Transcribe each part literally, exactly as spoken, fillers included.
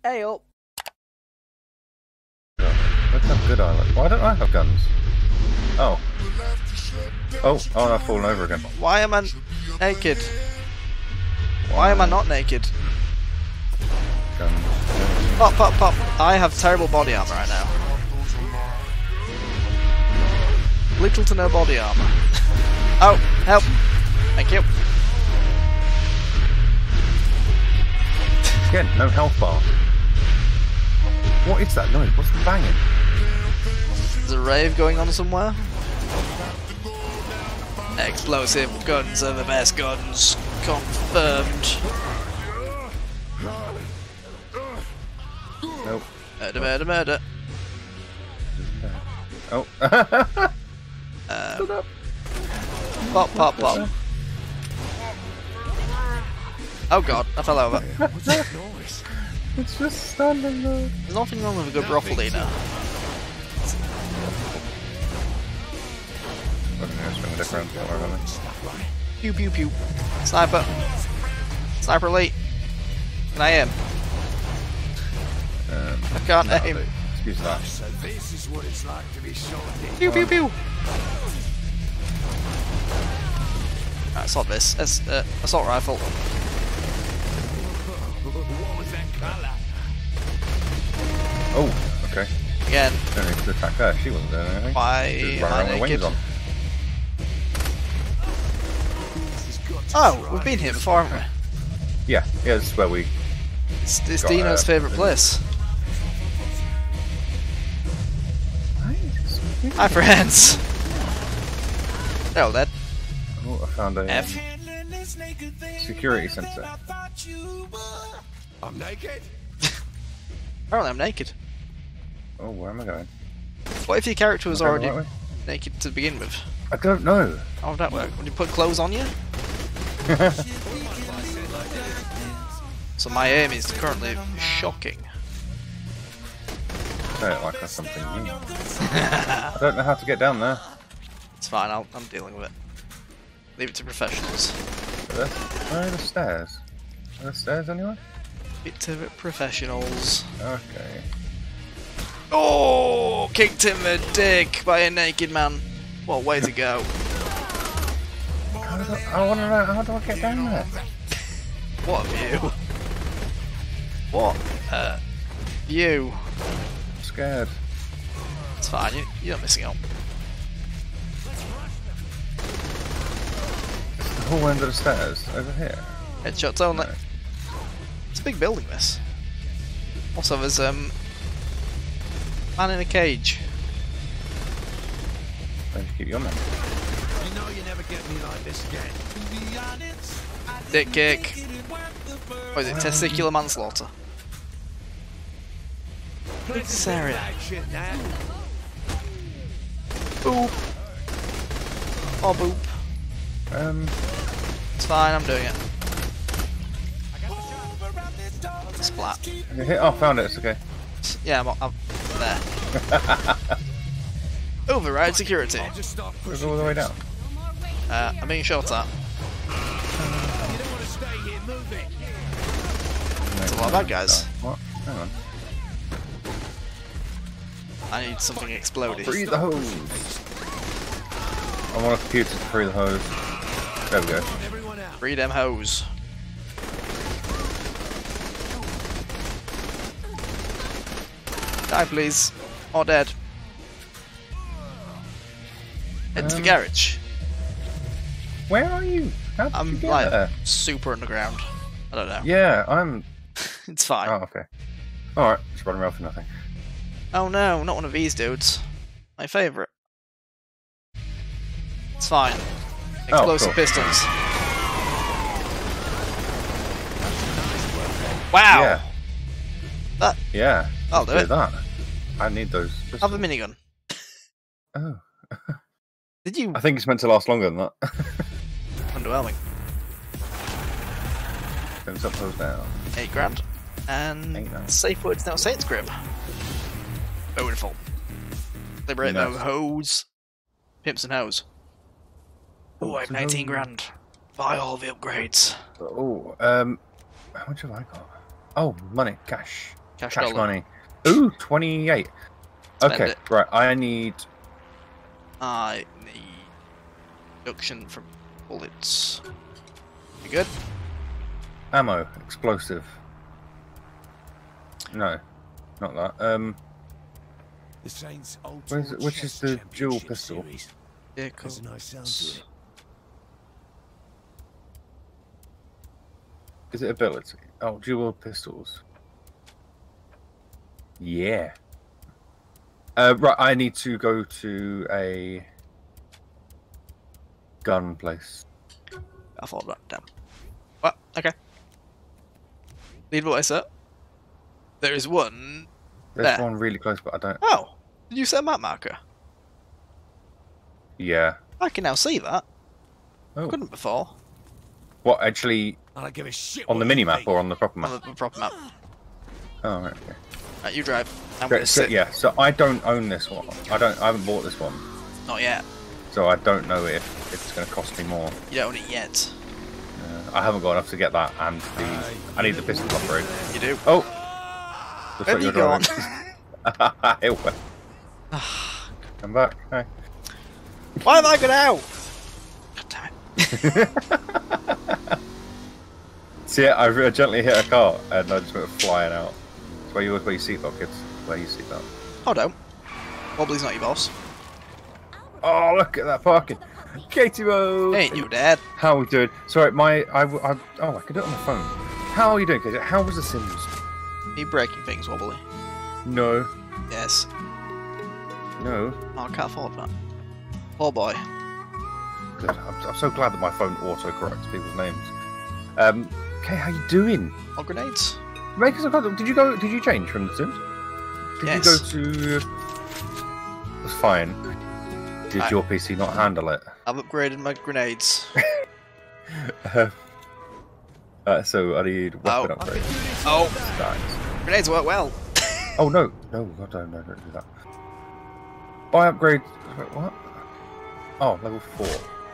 Hey up. Let's have good eye. Why don't I have guns? Oh. Oh, oh, I've fallen over again. Why am I naked? Why am I not naked? Guns. Pop, pop, pop. I have terrible body armor right now. Little to no body armor. Oh, help. Thank you. Again, no health bar. What is that noise? What's the banging? There's a rave going on somewhere. Explosive guns are the best guns. Confirmed. Nope. Murder, murder, murder. Oh. um, pop, pop, pop. Oh god, I fell over. What's that noise? It's just standing there. There's nothing wrong with a good brothel leader. Pew pew pew. Sniper. Sniper elite. Can I aim? Um, I can't no, aim. Excuse that. So this is what it's like to be shot in. Pew pew pew. Right, assault this. It's, uh, assault rifle. What was that colour? Oh, okay. Again. Don't need to attack her. She wasn't doing anything. Why She was am I running around with naked? wings on. Oh, we've been here before, haven't we? Yeah, yeah, this is where we. It's, it's Got, Dino's uh, favourite place. Hi friends! They're all dead. Oh, I found a F. security sensor. I'm naked. Apparently I'm naked. Oh, where am I going? What if your character was Am I already going the right way? naked to begin with? I don't know. How would that work? Would you put clothes on you? So my aim is currently shocking. Say it like that's something new. I don't know how to get down there. It's fine, I'll, I'm dealing with it. Leave it to professionals. Are there, where are the stairs? Are there stairs anywhere? Leave it to professionals. Okay. Oh, kicked in the dick by a naked man. What a way to go. How do I, I want to know, how do I get down there? What a view. What a view. I'm scared. It's fine, you, you're not missing out. It's the whole end of the stairs over here. Headshots only. No. It's a big building, this. Also, there's um, man in a cage. Don't you keep your man. You know you never get me like this again. Dick kick. What is it? Testicular manslaughter. Look at this area. Boop. Oh, boop. Um, It's fine, I'm doing it. Splat. okay, hit, oh, found it, it's okay. Yeah, I'm, I'm there. Override security. I'll just stop We're pushing all the way things. down. Uh, I'm being shot at. You don't want to stay here, move it. It's a lot of bad guys. What? Hang on. I need something exploded. Free the hose! I want a computer to free the hose. There we go. Everyone out. Free them hose. Die, please. Or dead. Head to the Um, garage. Where are you? How did you I'm get like there? super underground. I don't know. Yeah, I'm... It's fine. Oh, okay. Alright, just running around for nothing. Oh no, not one of these dudes. My favourite. It's fine. Explosive cool. pistols. Wow! Yeah. That, Yeah. I'll do Do it. that. I need those pistols. Have a minigun. Oh. Did you? I think it's meant to last longer than that. Underwhelming. Goes up, goes down. Eight grand. And Eight grand. safe words now Saints grip. Beautiful. Liberate Nice. those hoes. Pimps and hoes. Oh, I have Pimps and nineteen hoes. grand. Buy all the upgrades. Oh, um, how much have I got? Oh, money, cash. Cash, Cash dollar. money. Ooh, twenty-eight. Spend Okay, it. right. I need. I need reduction from bullets. You good? Ammo, explosive. No, not that. Um, The Saints where's it, which is the dual pistol? Series. Yeah, There's a nice sound to it. Is it ability? Oh, dual pistols. Yeah. Uh, right, I need to go to a gun place. I thought that down. What? Okay. Need what I said? There is one. There's There. one really close, but I don't. Oh, did you set a map marker? Yeah. I can now see that. Oh. Couldn't before. What, actually, I don't give a shit. on the what mini you map think. or on the proper On map? the proper map. Oh, right, okay. Right, you drive. I'm So, gonna so, sit. yeah, so I don't own this one. I don't. I haven't bought this one, Not yet. so I don't know if, if it's going to cost me more. You don't own it yet. Uh, I haven't got enough to get that, and the I need the pistol upgrade. You do. Oh, looks Where like you you're gone? driving. It went. Come back. Hi. Why have I got out? God damn it. See, I I gently hit a car and I just went flying out. It's where you wear your seatbelt, kids. Wear your seatbelt. Hold on. Wobbly's not your boss. Oh, look at that parking. Katie Mo. Ain't you, Dad? How are we doing? Sorry, my I, I oh I can do it on my phone. How are you doing, Katie? How was the Sims? Are you breaking things, Wobbly? No, Yes. no. Oh, I can't afford that. Poor boy. Good. I'm, I'm so glad that my phone auto corrects people's names. Um, okay, how you doing? All grenades. Make us a contact. Did you go? Did you change from the Sims? Did Yes. you go to? That's fine. Did I- your P C not handle it? I've upgraded my grenades. uh, uh, so I need weapon Oh. upgrade. Oh, Nice. grenades work well. Oh no, no, God, no, no, don't do that. Buy upgrade. Wait, what? Oh, level four.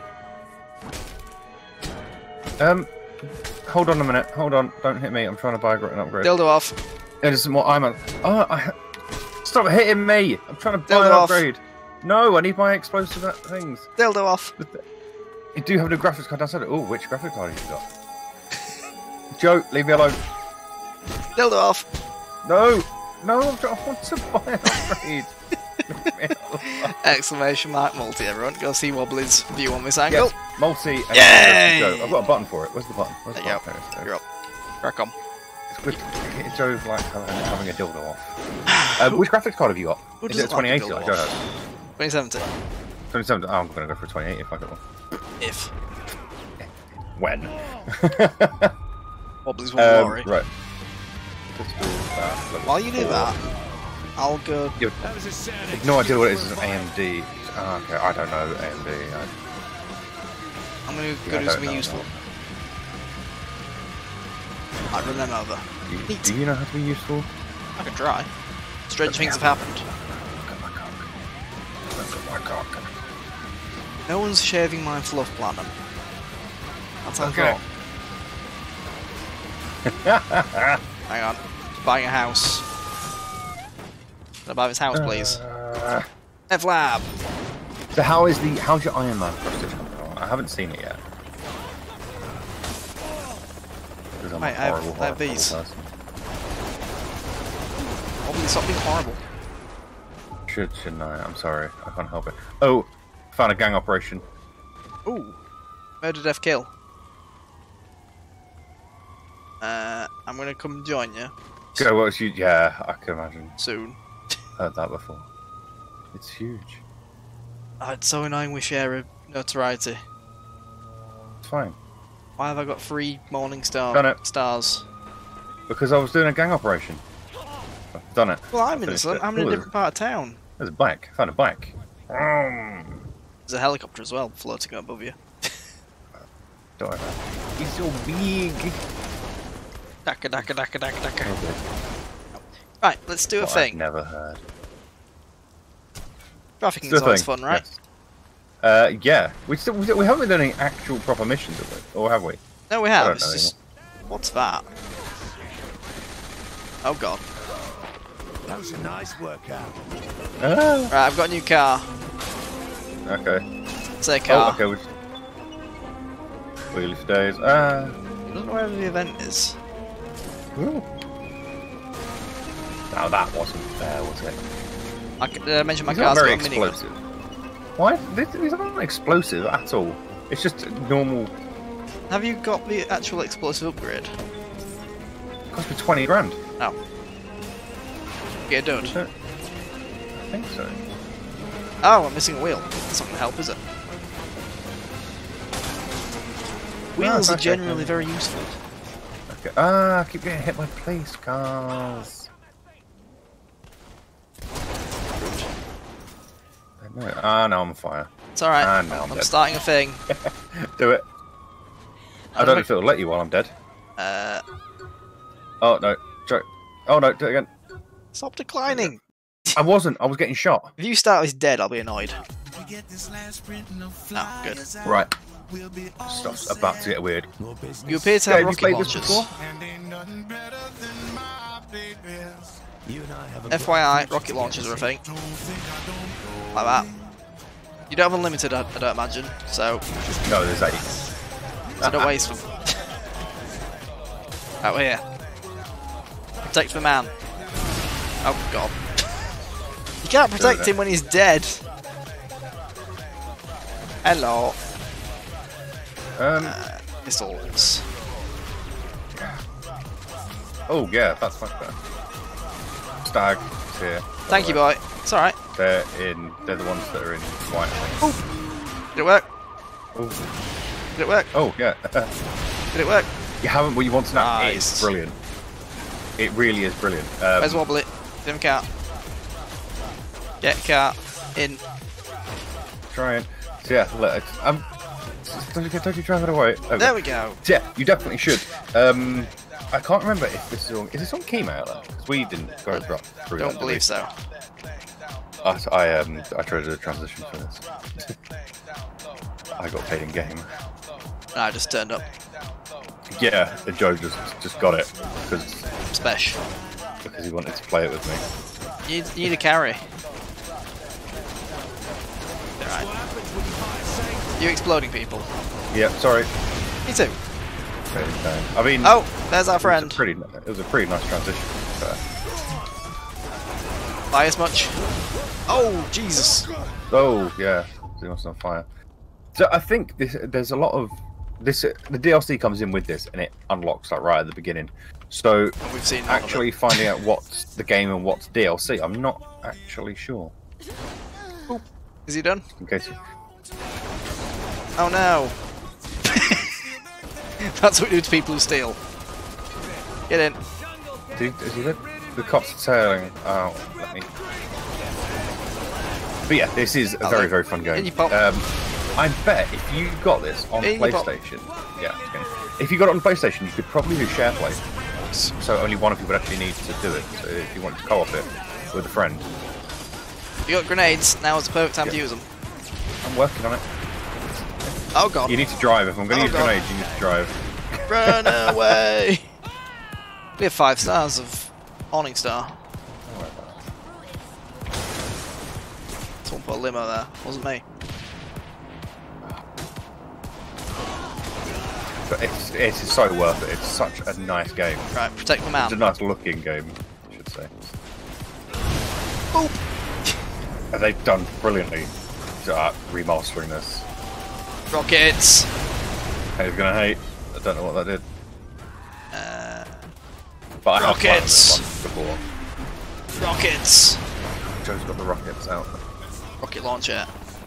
Um, hold on a minute. Hold on. Don't hit me. I'm trying to buy an upgrade. Dildo off. It isn't what I'm. A... Oh, I... stop hitting me! I'm trying to buy Dildo an off. upgrade. No, I need my explosive things. Dildo off. You do have the graphics card outside it. Oh, which graphics card have you got? Joe, leave me alone. Dildo off. No, no, I want to buy an upgrade. Exclamation mark multi, everyone. Go see Wobbly's view on this angle. Yes, multi. And Yay! Joe. I've got a button for it. Where's the button? Where's There the you button? go. There it is. You're up. Crack on. It's good. Hit Joe like having, having a dildo off. Uh, which graphics card have you got? Who Is it a doesn't like a twenty eighty dildo like Joe off? has? twenty seventy. twenty-seven. Oh, I'm going to go for a twenty eighty if I get one. If. When? Wobbly's one um, glory. right. Let's do that. Level While you do four. that, I'll go. You That was a sound. have no idea what it is as an A M D. Oh, okay, I don't know A M D. I... I'm gonna Yeah, go I do don't something know useful. that. I run them over. Do you, Neat. do you know how to be useful? I can try. Strange things have happened. Look at my cock. Look at my cock. No one's shaving my fluff platinum. That's how Okay. I thought. Hang on. Buying a house. Can I buy this house, please? Uh, F-Lab! so how is the how's your Iron Man cross stitch coming along? I haven't seen it yet. Because I'm Wait, a I have- horrible, I have horrible these. person. Wobbly, stop being horrible. Should shouldn't I? I'm sorry. I can't help it. Oh, found a gang operation. Ooh. Murder, death, kill. Uh, I'm gonna come join you Go, what's you? Yeah, I can imagine. soon. Heard that before. It's huge. Oh, it's so annoying we share a notoriety. It's fine. Why have I got three morning star Done it. stars? Because I was doing a gang operation. I've done it. Well, I'm in Finished some, it. I'm in Ooh, a different part of town. There's a bike. I found a bike. Um, There's a helicopter as well floating above you. don't worry about it. He's so big. Daka daka daka daka daka. Okay. Right, let's do a What I've thing. never heard. Trafficking It's is a always thing, fun, right? yes. Uh, yeah. We still we, we haven't done any actual proper missions, have we? Or have we? No, we I have. don't It's know just. What's that? Oh god. That was a nice workout. Ah, Right, I've got a new car. okay. Say car. Oh, okay. We just... Wheelie stays. Ah. I don't know where the event is. Ooh. Now that wasn't fair, was it? I, did I mention my These aren't car's very got a minigun? explosive. Why? These, these aren't explosive at all. It's just normal. Have you got the actual explosive upgrade? It cost me twenty grand. Oh. Get it done. I think so. Oh, I'm missing a wheel. That's not going to help, is it? Wheels No, are okay. generally very useful. Okay. Ah, I keep getting hit by police cars. No. Ah, now I'm on fire. It's alright. Ah, now I'm I'm dead. starting a thing. Do it. I don't know if it'll let you while I'm dead. Uh, Oh no. Try. Oh no, do it again. stop declining. I wasn't. I was getting shot. If you start this dead, I'll be annoyed. Oh, good. Right. Stuff's about to get weird. You appear to Yeah, have have you rocket played this launchers. before? F Y I, rocket launchers are a thing. Like that. You don't have unlimited, I, I don't imagine, so, No, there's eight. so don't waste them. Out here. Protect the man. Oh god. You can't protect him when he's dead. Hello. Um. Uh, missiles. Oh yeah, that's much better. Stag is here. Thank you, boy. It's alright. They're in. They're the ones that are in white. I think. Did it work? Oh. Did it work? Oh yeah. Did it work? You haven't what you want to know. Nice. It's brilliant. It really is brilliant. Um, Where's Wobbly? Dim car. Get car. In. Trying. So yeah, look, um, don't you, don't you drive it away? Oh, There we go. yeah, you definitely should. Um, I can't remember if this is on. Is this on Keymailer? Because we didn't go through through Don't that, believe did so. we? I, I um I tried to do a transition for this. I got paid in game. No, I just turned up. Yeah, and Joe just just got it because Special. because he wanted to play it with me. You need, you need a carry. Alright. You exploding people. Yeah, sorry. Me too. Okay, okay. I mean, Oh, there's our it was friend. a pretty, it was a pretty nice transition. But, Buy as much. Oh, Jesus. oh yeah, he was on fire. So I think this, there's a lot of this. The D L C comes in with this, and it unlocks like right at the beginning. So We've seen none of actually it. finding out what's the game and what's D L C, I'm not actually sure. Is he done? In case you, Oh no. That's what we do to people who steal. Get in. Dude, is he good? The cops are tailing. Oh, let me. But yeah, this is a Oh, very look. very fun game. In you pop. Um, I bet if you got this on In you pop. PlayStation, yeah, okay. If you got it on PlayStation, you could probably do share play. So only one of you would actually need to do it. So if you wanted to co-op it with a friend, You got grenades. Now is the perfect time to Yeah. use them. I'm working on it. Oh god. You need to drive. If I'm going to Oh, use God. grenades, you need to drive. Run away. We have five stars of awning star. Don't worry about it. Someone put a limo there. Wasn't me. But it's it's so worth it. It's such a nice game. Right, protect the It's a man. nice looking game, I should say. Boop. And they've done brilliantly to, uh, remastering this. Rockets. Who's gonna hate? I don't know what that did. Uh, But I have played Rockets. this one before. rockets. Joe's got the rockets out. Rocket launcher.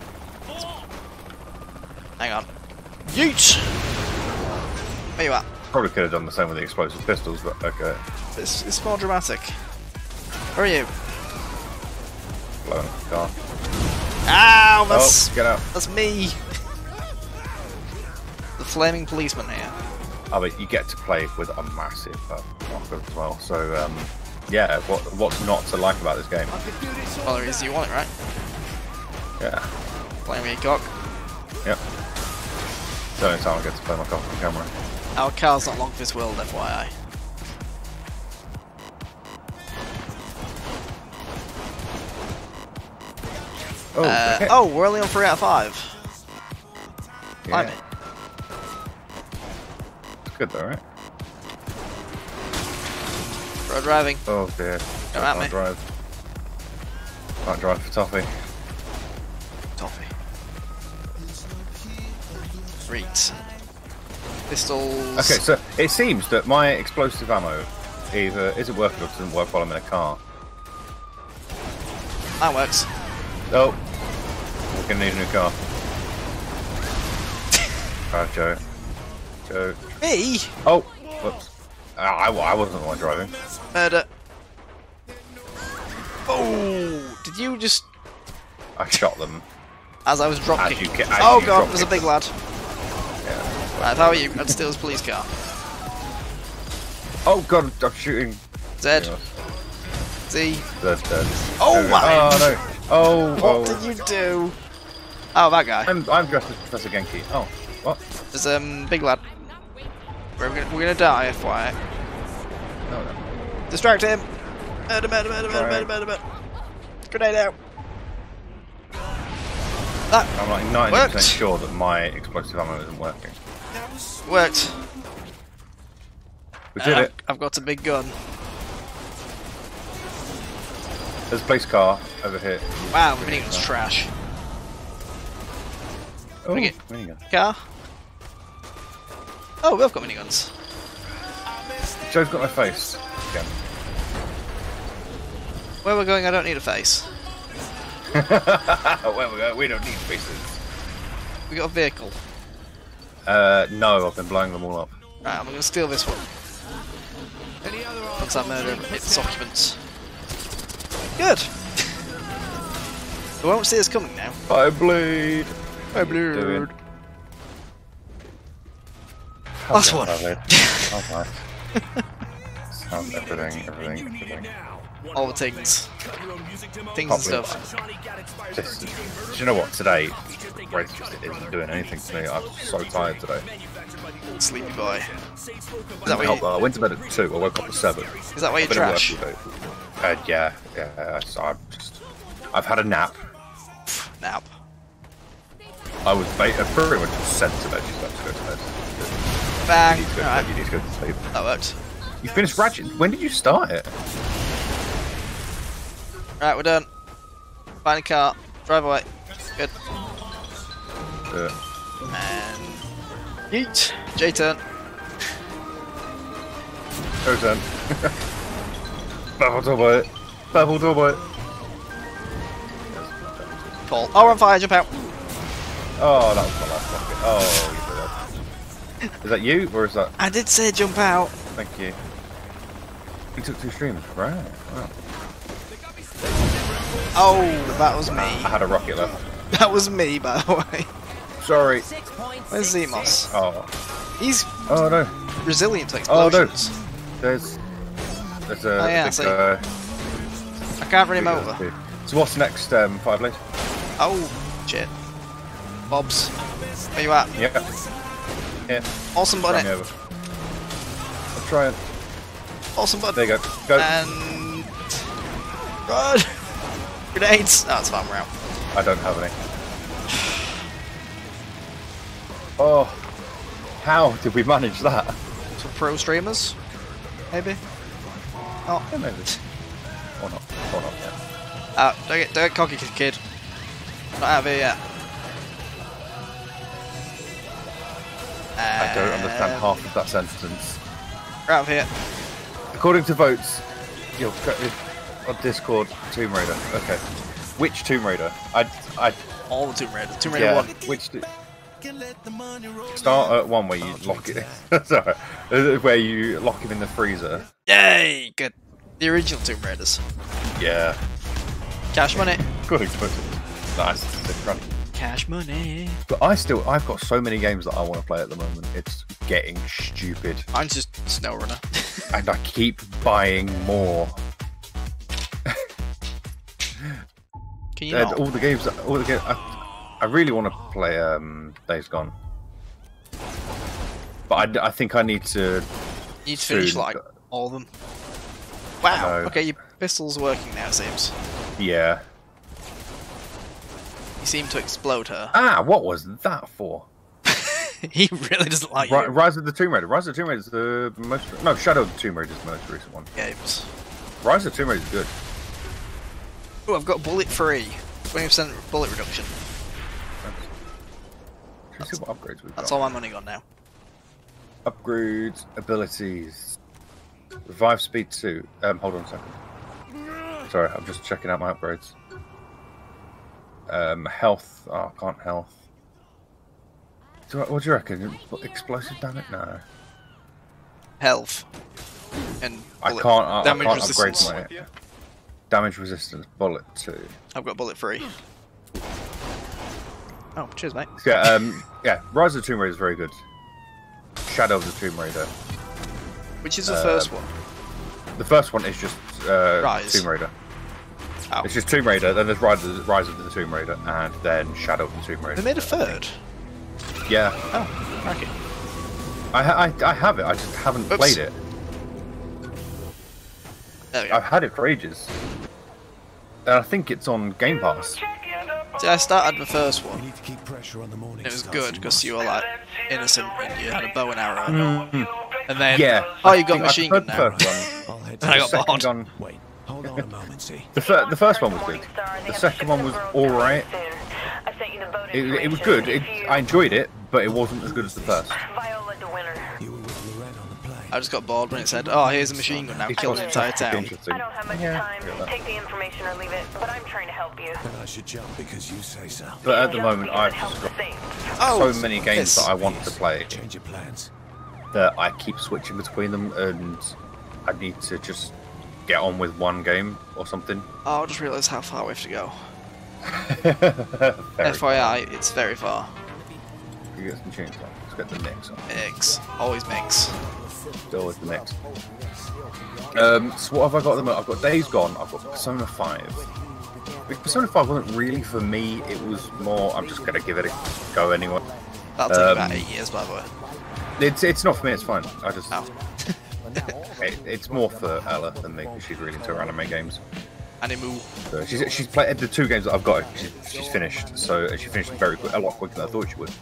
Hang on. Yeet. Where you at? Probably could have done the same with the explosive pistols, but okay. It's, it's more dramatic. Where are you? Blowing up the car. Ow! That's Oh, get out. that's me. The flaming policeman here. I mean, you get to play with a massive uh, rocket as well. So, um, yeah, what what's not to like about this game? Well, there is. You want it, right? Yeah. Flame your cock. Yep. It's the only time I get to play my cock on camera. Our car's not long for this world, F Y I. Oh, Uh, okay. oh, we're only on three out of five. Yeah. I'm it. It's good though, right? Road driving. Oh dear. Go I at can't me. drive. Can't drive for toffee. Toffee. Great. Pistols. Okay, so it seems that my explosive ammo either isn't working or doesn't work while I'm in a car. That works. Oh, we're gonna need a new car. Drive, Joe. Joe. Me? Oh, whoops. Ah, I, I wasn't the one driving. Murder. Oh, did you just... I shot them. As I was drop As kicking. you ki- as Oh you god, drop there's a kicked big them. lad. Yeah. Right, how are you? I'd steal his police car. Oh god, I'm shooting. Zed. Z. Dead, dead. Oh Okay. my! Oh no! Oh, What oh. did you do? Oh, that guy. I'm I'm dressed as Professor Genki. Oh, what? There's um big lad. We're gonna, we're gonna die, F Y I. No, no. Distract him! Murder, murder, murder, murder, murder, murder, murder. Grenade out! That I'm like ninety worked. percent sure that my explosive ammo isn't working. Worked. We did Uh, it. I've got a big gun. There's a police car over here. Wow, minigun's trash. Oh, Bring it. minigun. Car? Oh, we've got miniguns. Joe's got my face again. Where we're going, I don't need a face. Where we go? We don't need faces. We got a vehicle. Uh, no, I've been blowing them all up. Right, I'm gonna steal this one. Any other Once I murder its occupants. Good! They won't see us coming now. I bleed. I Doing. Last one. Okay. Sound, everything, everything, everything. All the things. Things and Can't stuff. Just, do you know what? Today, race just isn't doing anything to me. I'm so tired today. Sleepy boy. Is that why Oh, you, well, I went to bed at two. I woke up at seven. is that why you Bit of work trash? to do. Uh, yeah, yeah. So I'm just. I've had a nap. Nap. I was ba- uh, pretty much sent to bed. She's about to go to bed. Bang! You need to go to bed. Alright, You need to go to sleep. that worked. You finished Ratchet. When did you start it? Right, we're done. Find a car. Drive away. Good. Do it. And... Yeet! J-turn. Go turn. Babble double it. Babble double it. Call. Oh, we're on fire, jump out. Oh, that was my last rocket. Oh, you did that. Is that you, or is that... I did say jump out. Thank you. You took two streams. Right. Wow. Oh, that was me. I had a rocket left. That was me, by the way. Sorry. Where's Zemos? Oh. He's Oh, no. resilient to Oh, no. explosions. There's... There's a Oh, yeah, I big, see. uh, I can't run him big, over. uh, So what's next, um, Five Blade? Oh, shit. Bobs. Where you at? Yeah. Yeah. Awesome Run button me it. over. I'm trying. Awesome button. There you go. Go. And... Run! Grenades! Oh, it's fine, we're out. I don't have any. Oh. How did we manage that? So pro streamers? Maybe? Oh, Yeah, maybe. Or not. Or not, yeah. uh, don't get, don't get cocky, kid. Not out of here yet. I don't understand Um, half of that sentence. We're out of here. According to votes, you'll go on Discord, Tomb Raider. Okay. Which Tomb Raider? I, I, All the Tomb Raiders. Tomb Raider yeah. one. Which? Do, start at one where you lock it. Sorry, Uh, where you lock him in the freezer. Yay! Good. The original Tomb Raiders. Yeah. Cash money. According to votes. Nice. Sick run. Cash money. But I still, I've got so many games that I want to play at the moment. It's getting stupid, Mine's just SnowRunner. and I keep buying more. Can you And not? all the games, that- all the games. I, I really want to play um, Days Gone, but I, d- I think I need to. You need to finish soon. like all of them. Wow. know. Okay, your pistol's working now, it seems. Yeah. You seem to explode her. Ah, what was that for? He really doesn't like Ri you. Rise of the Tomb Raider. Rise of the Tomb Raider is the most. No, Shadow of the Tomb Raider is the most recent one. Games. Rise of the Tomb Raider is good. Oh, I've got bullet free. twenty percent bullet reduction. Let's see what upgrades we've That's got. all my money gone now. Upgrades, abilities. Revive speed two. Um, hold on a second. Sorry, I'm just checking out my upgrades. Um, health. Oh, I can't health. Do I, what do you reckon? Explosive damage? No. Health. And I bullet can't. I, I damage can't resistance. upgrade my damage resistance. Bullet two. I've got bullet free. Oh, cheers, mate. Yeah. Um. Yeah. Rise of the Tomb Raider is very good. Shadow of the Tomb Raider. Which is the Uh, first one? The first one is just uh, Rise. Tomb Raider. Oh. It's just Tomb Raider, then there's Rise of, the, Rise of the Tomb Raider, and then Shadow of the Tomb Raider. They made a third. Yeah. Oh, okay. I, ha I, I have it, I just haven't Oops. played it. There we go. I've had it for ages. And I think it's on Game Pass. See, I started the first one. We need to keep pressure on the morning. It was stars good and because Mars. you were like innocent and you had a bow and arrow. Mm. And then, Yeah. oh, I you got think I machine preferred gun now. the first one. I'll head And I to got The second bored. gun- Wait, hold on a moment, see. The, fir the first one was good. The second one was alright. It, it was good. It, I enjoyed it, but it wasn't as good as the first. You were with Lorraine on the plane. I just got bored when it said, oh, here's a machine gun now, It kill was the entire just town. interesting. I don't have much Yeah, time. I get that. Take the information or leave it, but I'm trying to help you. Then I should jump because you say so. But at the Just moment, because I've it helps just got the same. Oh, so many games yes. that I want to play Change your plans. that I keep switching between them, and I need to just get on with one game or something. Oh, I just realised how far we have to go. Very F Y I, it's very far. You get some tunes on. Let's get the mix on. Mix. Always mix. Still with the mix. Um, so what have I got at the moment? I've got Days Gone. I've got Persona five. But Persona five wasn't really for me. It was more, I'm just going to give it a go anyway. That'll take Um, about eight years, by the way. It's it's not for me, it's fine. I just... Oh. it, it's more for Ella than me, because she's really into her anime games. Animu. So she's, she's played the two games that I've got. She's, she's finished, so and she finished very quick, a lot quicker than I thought she would.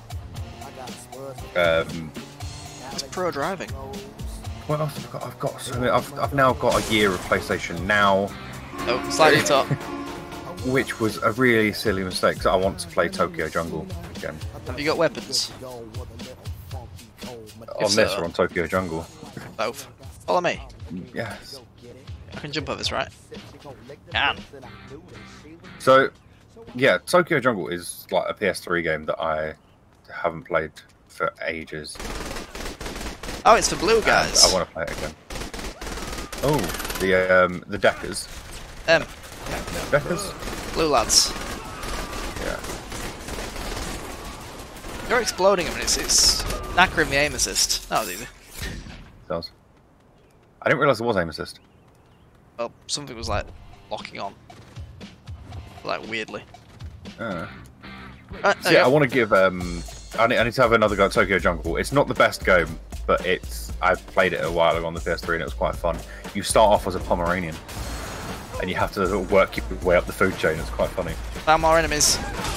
Um, It's pro driving. what else have I got? I've got so many, I've I've now got a year of PlayStation Now, Oh, sliding top. which was a really silly mistake. Because I want to play Tokyo Jungle again Have you got weapons? on so- this or on Tokyo Jungle. Both. Follow me. Yes. I can jump over this, right? Can. So, yeah, Tokyo Jungle is like a P S three game that I haven't played for ages. Oh, it's for blue and guys. I want to play it again. Oh, the um, the Deckers. Um, Deckers? blue lads. Yeah. You're exploding them and it's, it's knackering the aim assist. That was easy. Does. I didn't realise there was aim assist. Well, something was like locking on. Like weirdly. Uh. Right, So there yeah, you I go. want to give. Um, I need, I need to have another go at Tokyo Jungle. It's not the best game, but it's. I played it a while ago on the P S three and it was quite fun. You start off as a Pomeranian, and you have to sort of work your way up the food chain. It's quite funny. Found more enemies.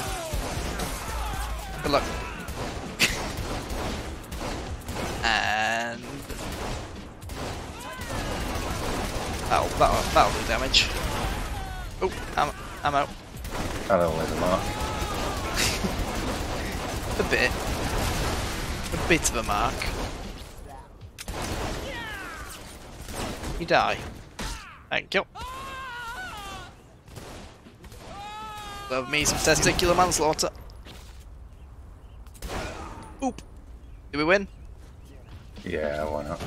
Good luck. And that'll, that'll, that'll do damage. Oh, I'm, I'm out. I don't know the mark. A bit. A bit of a mark. You die. Thank you. Love me some testicular manslaughter. Oop. Did we win? Yeah, why not?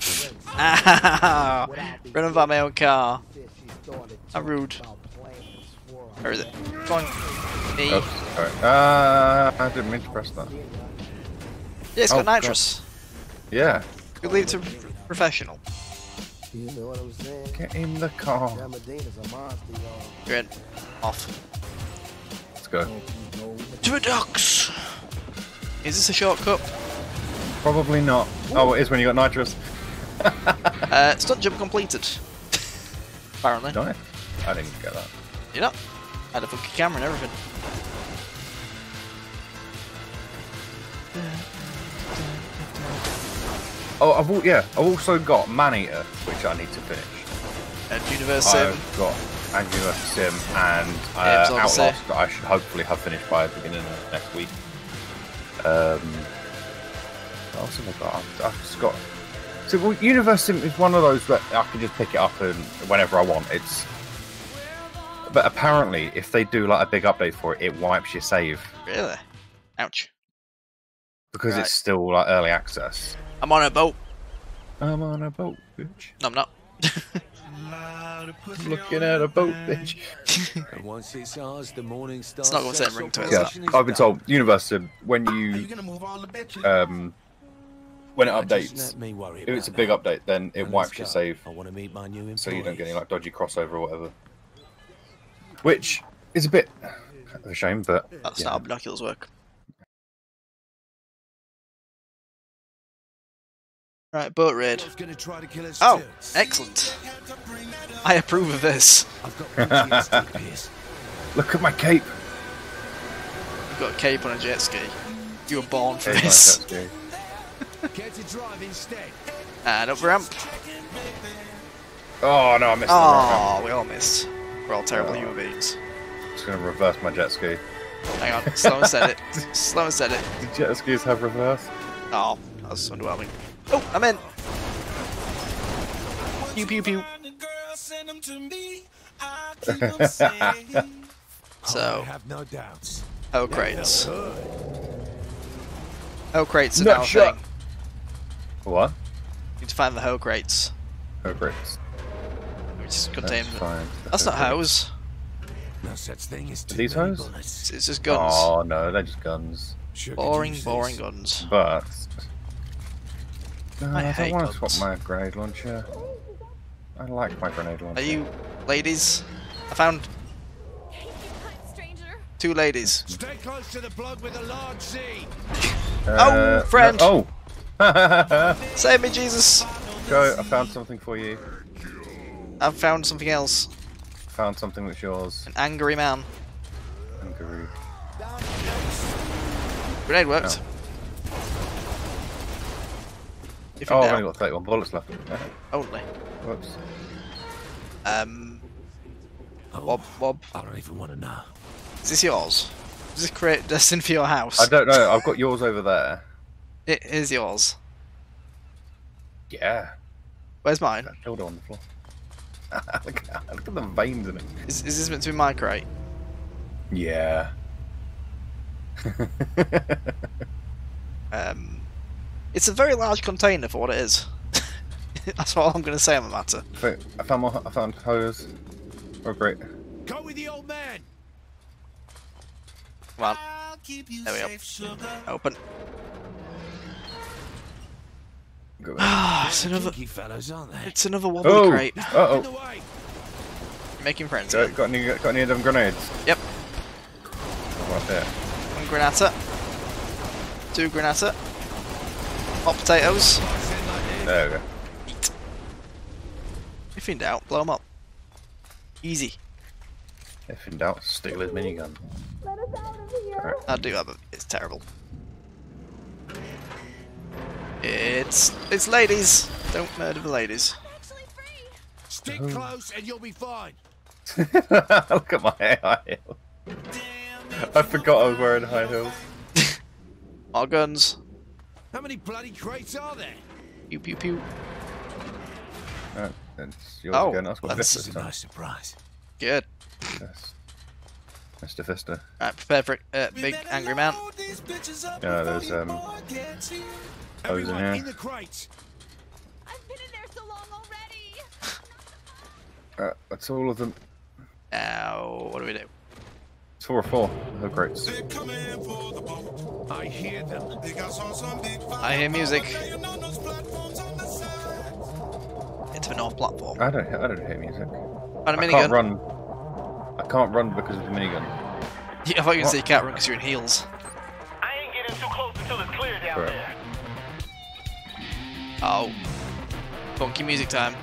Ah, running by my own car. How rude. Where is it? Come on. Me. Oops, sorry. Uh, I didn't mean to press that. Yeah, it's got Oh, nitrous. Yeah. You leave it to professional. You know what I'm saying? Get in the car. Medina's a monster, y'all. You're in. Off. Let's go. To the docks! Is this a shortcut? Probably not. Oh, it is when you got nitrous. Uh, stunt jump completed. Apparently. Nice. I didn't get that. You know? Had a funky camera and everything. Oh, I've al yeah, I've also got Man-Eater, which I need to finish. And Universe Sim. I've got and Universe Sim and Games uh, Odyssey. Outlast that I should hopefully have finished by the beginning of next week. Um, what else have I got? I've, I've just got. So well, Universe Sim is one of those that I can just pick it up and whenever I want. It's. But apparently, if they do like a big update for it, it wipes your save Really? Ouch. because Right. it's still like early access. I'm on a boat. I'm on a boat, bitch. No, I'm not. I'm looking at a boat, bitch. And once it's ours, the morning star. It's not got the same ring to it, is Yeah, it? I've been told Universe Sim when you um when it updates, Let me worry if it's a about big that. update, then it And wipes let's your go. save, I want to meet my new so you don't get any employees. like dodgy crossover or whatever. Which is a bit of a shame, but That's yeah. not how binoculars work. Right, boat raid. Who's gonna try to kill us Oh, too? excellent. I approve of this. I've got plenty of stick here. Look at my cape. You've got a cape on a jet ski. You were born for Here's my this. jet ski. Get to drive instead. And up ramp. Oh no, I missed the ramp. Oh, we all missed. We're all terrible human beings. I'm just gonna reverse my jet ski. Hang on, slow and set it. Slow and set it. Do jet skis have reverse? Oh, that was underwhelming. Oh, I'm in. Pew pew pew. I So, have no doubts. hoe crates. Good. Hoe crates are Nut now a shot. thing. What? You need to find the hoe crates, Oh great. which contain. That's fine. That's not hoes. No such thing as too these many hoes? bullets. It's, it's just guns. Oh no, they're just guns. Sure could Boring, use boring this. guns. But no, I I, hate don't want to guns. swap my grenade launcher. I like my grenade launcher. Are you ladies? I found Stranger. two ladies. Stay close to the plug with a large Z. Uh, Oh, friend. No, oh! Save me, Jesus! Go, I found something for you. I've found something else. Found something that's yours. An angry man. Kangaroo. Grenade worked. If in Oh, I've doubt, only got thirty-one bullets left. only. Whoops. Um, Oh, Wob, Wob. I don't even want to know. Is this yours? Is this create destined for your house? I don't know. I've got yours over there. It is yours. Yeah. Where's mine? That dildo on the floor. look, at, look at the veins in it. Is, is this meant to be my crate? Yeah. Um, it's a very large container for what it is. That's all I'm going to say on the matter. Wait, I found more. I found hose. Oh great. Go with the old man. Come on. There we go. Open. Go Ah, it's another. Kinky fellows, aren't they? It's another wobbly Oh! crate. Uh In the oh. way. Making friends. Got, got any? Got any of them grenades? Yep. Right there. One granata. Two granata. Hot potatoes. There we go. Eat. If in doubt, blow them up. Easy. If in doubt, steal his minigun. Let us out of here. I do have it. It's terrible. It's it's ladies. Don't murder the ladies. I'm actually free. Stick Oh. close and you'll be fine. Look at my high heels. I forgot I was wearing high heels. More guns. How many bloody crates are there? Pew pew pew. Uh, it's yours Oh, again. That's what that's- This this is is. a nice surprise. Good. Yes. Mister Fister. Right, prepare for uh, big angry man. Yeah, there's um. hose in Everyone here. in the crates. I've been in there so long already. Uh, that's all of them. Now, what do we do? It's four or four. Oh, great. I hear them. I hear music. It's an off platform. I don't. I don't hear music. And a I can't minigun. run. I can't run because of the minigun. Yeah, I thought you were going to say you can't run because you're in heels. I ain't getting too close until it's clear down Correct. there. Oh. Funky music time.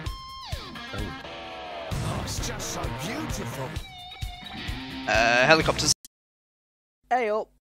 Oh, it's just so beautiful. Uh, helicopters. Hey up.